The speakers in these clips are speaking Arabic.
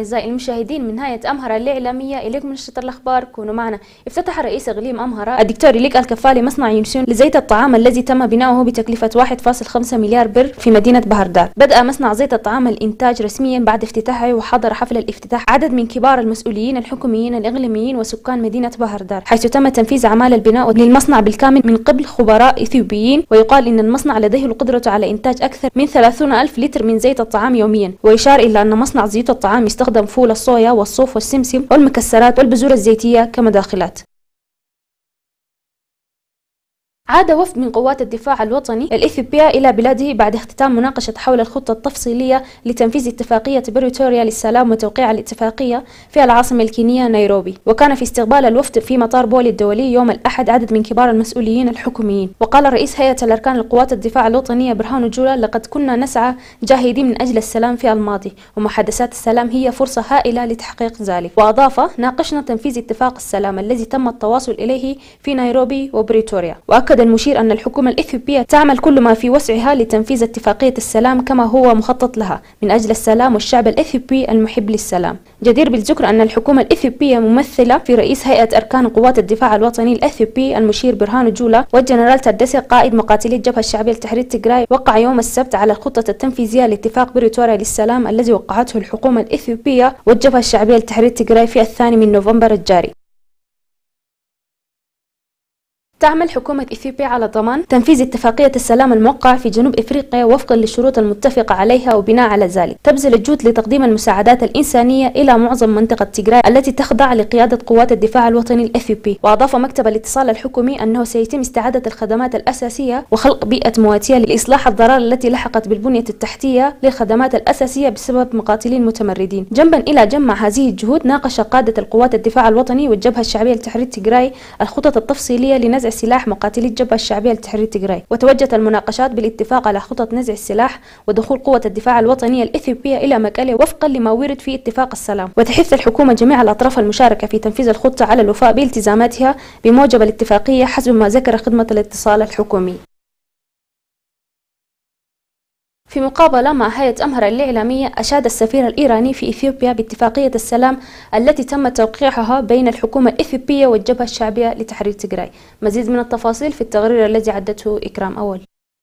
أعزائي المشاهدين من نهاية أمهرة الإعلامية إليكم نشرة الأخبار. كونوا معنا. افتتح رئيس إقليم أمهرة الدكتور إليك الكفالي مصنع يونسون لزيت الطعام الذي تم بناؤه بتكلفة 1.5 مليار بر في مدينة بهردار. بدأ مصنع زيت الطعام الإنتاج رسميا بعد افتتاحه، وحضر حفل الافتتاح عدد من كبار المسؤولين الحكوميين الإقليميين وسكان مدينة بهردار، حيث تم تنفيذ أعمال البناء للمصنع بالكامل من قبل خبراء إثيوبيين. ويقال إن المصنع لديه القدرة على إنتاج أكثر من 30,000 لتر من زيت الطعام يوميا. ويشار إلى أن مصنع زيوت الطعام يستخدم فول الصويا والصوف والسمسم والمكسرات والبذور الزيتية كمداخلات. عاد وفد من قوات الدفاع الوطني الإثيوبية إلى بلاده بعد اختتام مناقشة حول الخطة التفصيلية لتنفيذ اتفاقية بريتوريا للسلام وتوقيع الاتفاقية في العاصمة الكينية نيروبي. وكان في استقبال الوفد في مطار بولي الدولي يوم الأحد عدد من كبار المسؤولين الحكوميين. وقال رئيس هيئة الأركان لقوات الدفاع الوطنية برهان جولا: لقد كنا نسعى جاهدين من أجل السلام في الماضي، ومحادثات السلام هي فرصة هائلة لتحقيق ذلك. وأضاف: ناقشنا تنفيذ اتفاق السلام الذي تم التواصل إليه في نيروبي وبريتوريا. وأكد المشير أن الحكومة الإثيوبية تعمل كل ما في وسعها لتنفيذ اتفاقية السلام كما هو مخطط لها من أجل السلام والشعب الإثيوبي المحب للسلام. جدير بالذكر أن الحكومة الإثيوبية ممثلة في رئيس هيئة أركان قوات الدفاع الوطني الإثيوبي المشير برهان جولا والجنرال تادسي قائد مقاتلي الجبهة الشعبية لتحرير تيغراي، وقع يوم السبت على الخطة التنفيذية لاتفاق بريتوريا للسلام الذي وقعته الحكومة الإثيوبية والجبهة الشعبية لتحرير تيغراي في 2 نوفمبر الجاري. تعمل حكومة إثيوبيا على ضمان تنفيذ اتفاقية السلام الموقع في جنوب إفريقيا وفقا للشروط المتفقة عليها، وبناء على ذلك تبذل الجهود لتقديم المساعدات الإنسانية إلى معظم منطقة تيغراي التي تخضع لقيادة قوات الدفاع الوطني الإثيوبي. وأضاف مكتب الاتصال الحكومي أنه سيتم استعادة الخدمات الأساسية وخلق بيئة مواتية لإصلاح الضرر التي لحقت بالبنية التحتية للخدمات الأساسية بسبب مقاتلين متمردين. جنبا إلى جنب مع هذه الجهود، ناقش قادة القوات الدفاع الوطني والجبهة الشعبية لتحرير تيغراي الخطط التفصيلية لنزع سلاح مقاتلي الجبهة الشعبية لتحرير تيغراي. وتوجت المناقشات بالاتفاق على خطط نزع السلاح ودخول قوة الدفاع الوطنية الإثيوبية إلى مكالة وفقا لما ورد في اتفاق السلام. وتحث الحكومة جميع الأطراف المشاركة في تنفيذ الخطة على الوفاء بالتزاماتها بموجب الاتفاقية حسب ما ذكر خدمة الاتصال الحكومي. في مقابلة مع هيئة أمهرة الإعلامية، أشاد السفير الإيراني في إثيوبيا باتفاقية السلام التي تم توقيعها بين الحكومة الإثيوبية والجبهة الشعبية لتحرير تيغراي. مزيد من التفاصيل في التقرير الذي عدته إكرام أول.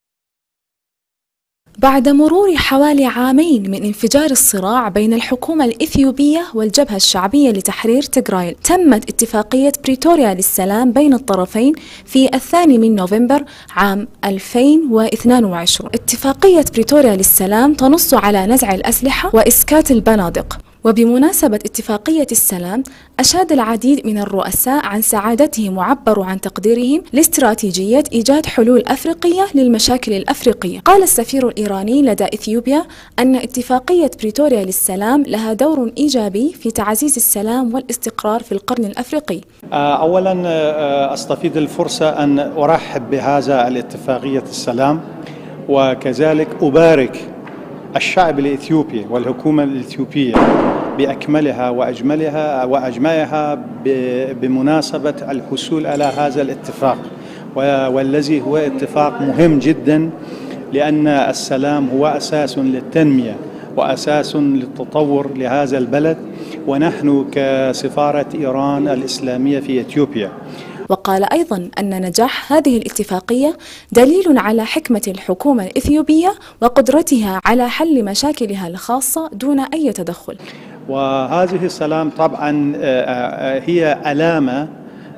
بعد مرور حوالي عامين من انفجار الصراع بين الحكومة الإثيوبية والجبهة الشعبية لتحرير تيغراي، تمت اتفاقية بريتوريا للسلام بين الطرفين في 2 نوفمبر عام 2022. اتفاقية بريتوريا للسلام تنص على نزع الأسلحة وإسكات البنادق. وبمناسبة اتفاقية السلام، أشاد العديد من الرؤساء عن سعادتهم وعبروا عن تقديرهم لاستراتيجية إيجاد حلول أفريقية للمشاكل الأفريقية. قال السفير الإيراني لدى إثيوبيا أن اتفاقية بريتوريا للسلام لها دور إيجابي في تعزيز السلام والاستقرار في القرن الأفريقي. أولا أستفيد الفرصة أن أرحب بهذا الاتفاقية السلام، وكذلك أبارك الشعب الإثيوبي والحكومة الإثيوبية بأكملها وأجمعها بمناسبة الحصول على هذا الاتفاق، والذي هو اتفاق مهم جدا، لأن السلام هو أساس للتنمية وأساس للتطور لهذا البلد، ونحن كسفارة إيران الإسلامية في إثيوبيا. وقال أيضا أن نجاح هذه الاتفاقية دليل على حكمة الحكومة الإثيوبية وقدرتها على حل مشاكلها الخاصة دون أي تدخل. وهذه السلام طبعا هي علامة،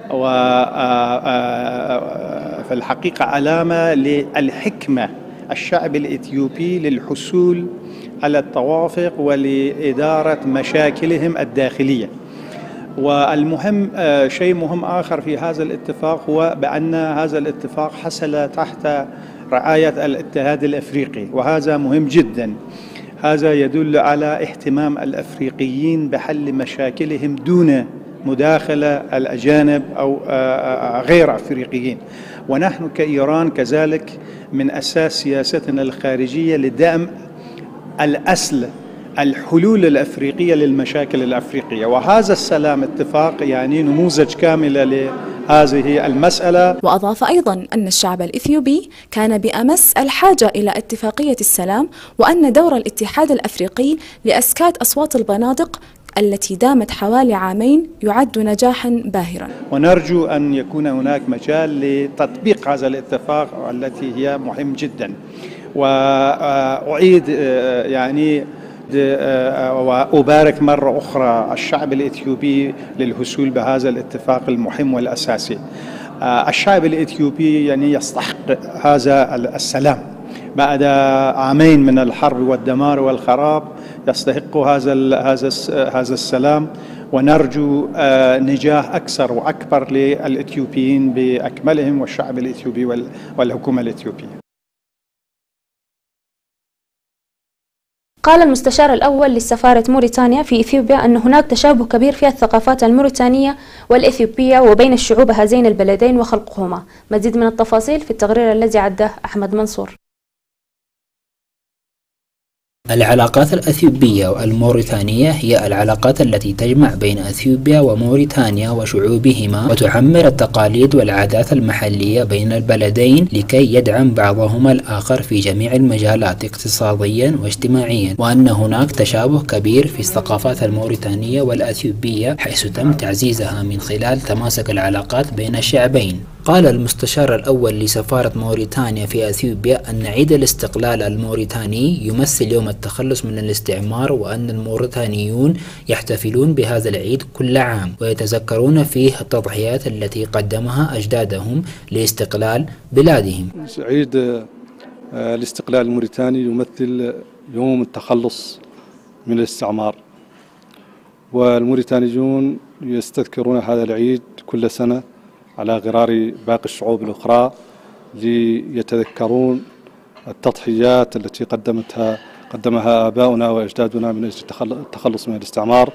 وفي الحقيقة علامة للحكمة الشعب الإثيوبي للحصول على التوافق ولإدارة مشاكلهم الداخلية. والمهم شيء مهم آخر في هذا الاتفاق هو بأن هذا الاتفاق حصل تحت رعاية الاتحاد الأفريقي، وهذا مهم جدا. هذا يدل على اهتمام الأفريقيين بحل مشاكلهم دون مداخلة الأجانب أو غير أفريقيين. ونحن كإيران كذلك من أساس سياستنا الخارجية لدعم الحلول الأفريقية للمشاكل الأفريقية. وهذا السلام اتفاق يعني نموذج كامل هذه المسألة. وأضاف أيضا أن الشعب الإثيوبي كان بأمس الحاجة إلى اتفاقية السلام، وأن دور الاتحاد الأفريقي لإسكات أصوات البنادق التي دامت حوالي عامين يعد نجاحا باهرا. ونرجو أن يكون هناك مجال لتطبيق هذا الاتفاق التي هي مهم جدا. وأعيد يعني وأبارك مرة أخرى الشعب الإثيوبي للحصول بهذا الاتفاق المهم والأساسي. الشعب الإثيوبي يعني يستحق هذا السلام بعد عامين من الحرب والدمار والخراب، يستحق هذا السلام، ونرجو نجاح أكثر وأكبر للإثيوبيين بأكملهم والشعب الإثيوبي والحكومة الإثيوبية. قال المستشار الأول لسفارة موريتانيا في إثيوبيا أن هناك تشابه كبير في الثقافات الموريتانية والإثيوبية وبين الشعوب هذين البلدين وخلقهما. مزيد من التفاصيل في التقرير الذي عده أحمد منصور. العلاقات الأثيوبية والموريتانية هي العلاقات التي تجمع بين أثيوبيا وموريتانيا وشعوبهما، وتعمر التقاليد والعادات المحلية بين البلدين لكي يدعم بعضهما الآخر في جميع المجالات اقتصاديا واجتماعيا، وأن هناك تشابه كبير في الثقافات الموريتانية والأثيوبية حيث تم تعزيزها من خلال تماسك العلاقات بين الشعبين. قال المستشار الأول لسفارة موريتانيا في أثيوبيا أن عيد الاستقلال الموريتاني يمثل يوم التخلص من الاستعمار، وأن الموريتانيون يحتفلون بهذا العيد كل عام ويتذكرون فيه التضحيات التي قدمها أجدادهم لاستقلال بلادهم. عيد الاستقلال الموريتاني يمثل يوم التخلص من الاستعمار، والموريتانيون يستذكرون هذا العيد كل سنة على غرار باقي الشعوب الأخرى ليتذكرون التضحيات التي قدمها آباؤنا وأجدادنا من أجل التخلص من الاستعمار،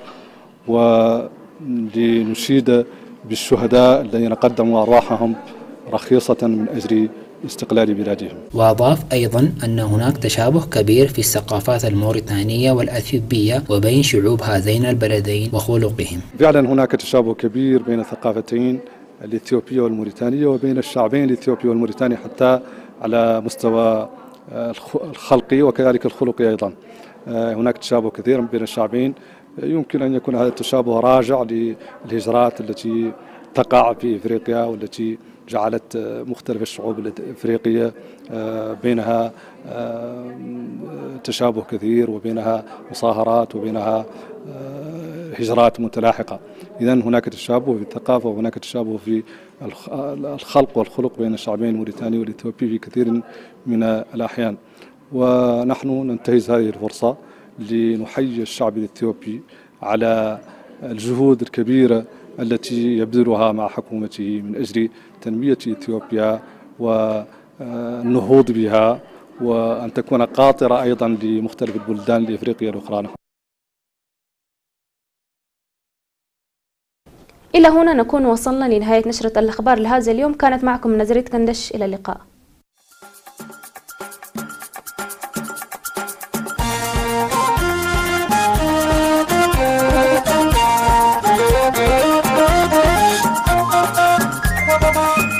ولنشيد بالشهداء الذين قدموا أرواحهم رخيصة من أجل استقلال بلادهم. وأضاف أيضا أن هناك تشابه كبير في الثقافات الموريتانية والأثيوبية وبين شعوب هذين البلدين وخلقهم. فعلا هناك تشابه كبير بين الثقافتين الإثيوبية والموريتانية وبين الشعبين الإثيوبي والموريتاني حتى على مستوى الخلقي وكذلك الخلقي أيضا. هناك تشابه كثير بين الشعبين. يمكن أن يكون هذا التشابه راجع للهجرات التي تقع في إفريقيا والتي جعلت مختلف الشعوب الإفريقية بينها تشابه كثير وبينها مصاهرات وبينها هجرات متلاحقة. إذن هناك تشابه في الثقافة وهناك تشابه في الخلق والخلق بين الشعبين الموريتاني والإثيوبي في كثير من الأحيان. ونحن ننتهز هذه الفرصة لنحيي الشعب الإثيوبي على الجهود الكبيرة التي يبذلها مع حكومته من أجل تنمية إثيوبيا والنهوض بها، وأن تكون قاطرة أيضا لمختلف البلدان الإفريقية الأخرى. إلى هنا نكون وصلنا لنهاية نشرة الأخبار لهذا اليوم. كانت معكم نزرية كندش، إلى اللقاء. Bye.